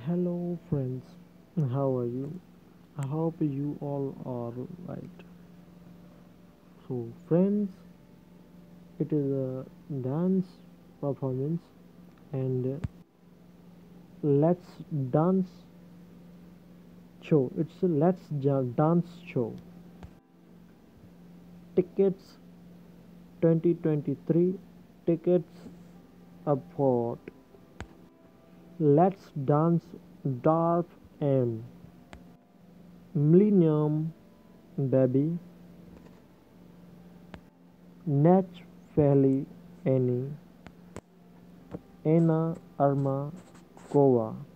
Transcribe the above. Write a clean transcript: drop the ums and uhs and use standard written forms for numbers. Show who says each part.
Speaker 1: Hello friends, how are you? I hope you all are right. So friends, it is a dance performance and let's dance show. It's a dance show. Tickets 2023 tickets up for let's dance darf and Millenium-Baby Natch Fehlen, eine, Ermakova.